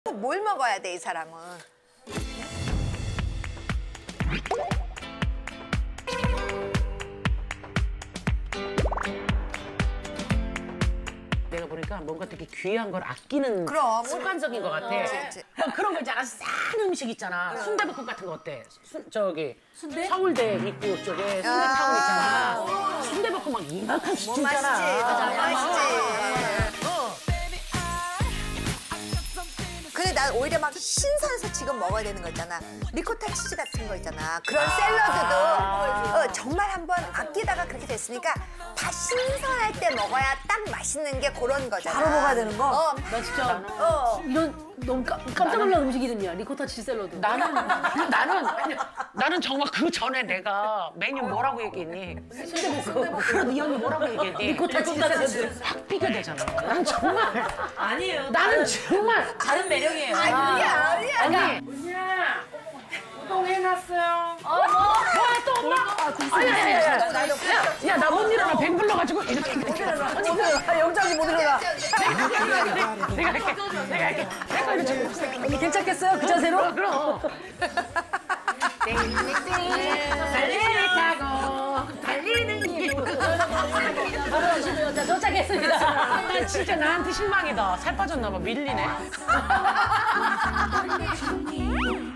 뭘 먹어야 돼, 이 사람은? 내가 보니까 뭔가 되게 귀한 걸 아끼는 그럼. 습관적인 것 같아. 그치. 막 그런 거 있잖아. 싼 음식 있잖아. 순대볶음 같은 거 어때? 서울대 입구 쪽에 순대타운 있잖아. 순대볶음 막 이만큼씩 뭐 주잖아. 맛있지. 근데 난 오히려 막 신선해서 지금 먹어야 되는 거 있잖아. 리코타 치즈 같은 거 있잖아. 그런 샐러드도 정말 한번 아끼다가 그렇게 됐으니까 다 신선할 때 먹어야 딱 맛있는 게 그런 거잖아. 바로 먹어야 되는 거? 나 진짜 이런 너무 깜짝 놀란 음식이거든요. 리코타 치즈 샐러드. 나는 정말 그 전에 내가 메뉴 뭐라고 얘기했니? 순대볶음. 이 언니 뭐라고 얘기했니? 리코타 치즈 샐러드. 확 비교되잖아. 난 정말. 아니에요. 나는 정말. 다른 매력이에요. 아니야. 언니. 은희야. 우동 해놨어요. 또 엄마. 야, 나 못 일어나. 뱅 불러가지고 이렇게. 영장이 못 일어나. 내가 할게. 내가 이렇게. 언니 괜찮겠어요? 그 자세로? 그럼. 달리를 타고 달리는 길. 자, 도착했습니다. 나 진짜 나한테 실망이다. 살 빠졌나 봐. 밀리네.